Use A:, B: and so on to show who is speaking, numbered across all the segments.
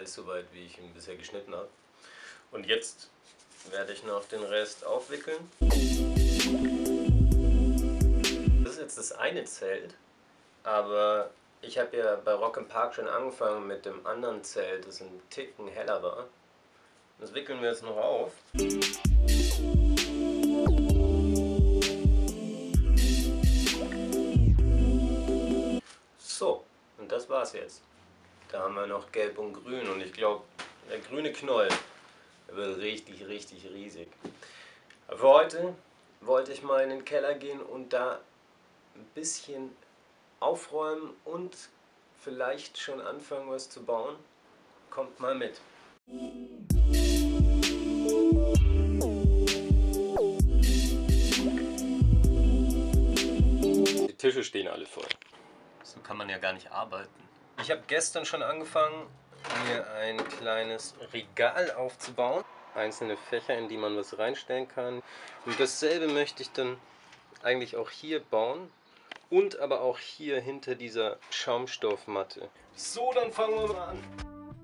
A: ist soweit, wie ich ihn bisher geschnitten habe. Und jetzt werde ich noch den Rest aufwickeln. Das ist jetzt das eine Zelt, aber ich habe ja bei Rock im Park schon angefangen mit dem anderen Zelt, das ein Ticken heller war. Das wickeln wir jetzt noch auf. So, und das war's jetzt. Da haben wir noch Gelb und Grün und ich glaube, der grüne Knoll wird richtig, richtig riesig. Aber für heute wollte ich mal in den Keller gehen und da ein bisschen aufräumen und vielleicht schon anfangen, was zu bauen. Kommt mal mit. Die Tische stehen alle voll. So kann man ja gar nicht arbeiten. Ich habe gestern schon angefangen, mir ein kleines Regal aufzubauen. Einzelne Fächer, in die man was reinstellen kann. Und dasselbe möchte ich dann eigentlich auch hier bauen. Und aber auch hier hinter dieser Schaumstoffmatte. So, dann fangen wir mal an.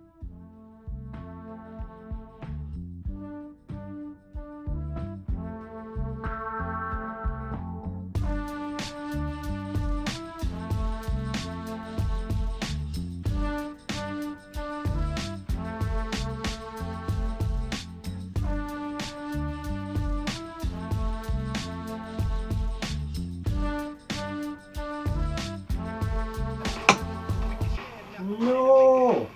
A: No!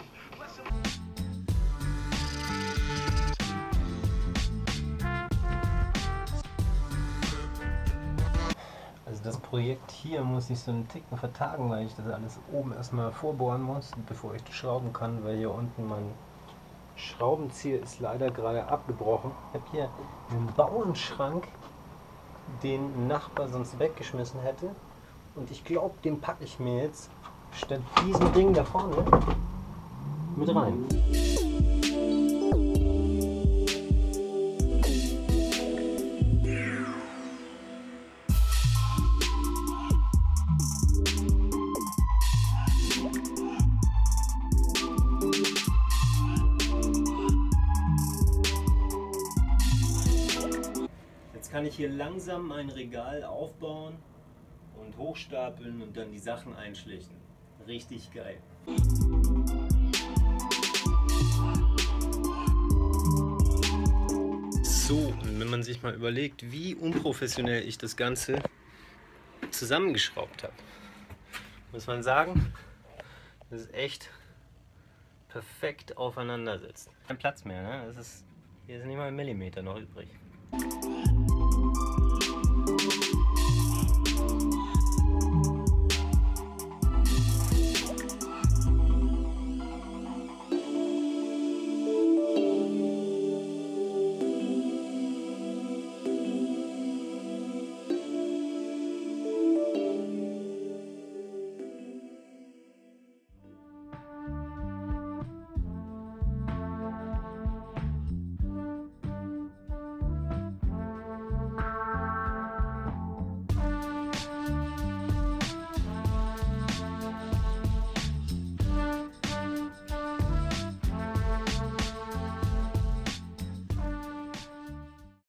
A: Also das Projekt hier muss ich so einen Ticken vertagen, weil ich das alles oben erstmal vorbohren muss, bevor ich das schrauben kann, weil hier unten mein Schraubenzieher ist leider gerade abgebrochen. Ich habe hier einen Bauernschrank, den ein Nachbar sonst weggeschmissen hätte. Und ich glaube, den packe ich mir jetzt statt diesem Ding da vorne mit rein. Jetzt kann ich hier langsam mein Regal aufbauen und hochstapeln und dann die Sachen einschlichten. Richtig geil. So, und wenn man sich mal überlegt, wie unprofessionell ich das Ganze zusammengeschraubt habe, muss man sagen, das ist echt perfekt aufeinander sitzt. Kein Platz mehr, ne? Hier ist nicht mal ein Millimeter noch übrig.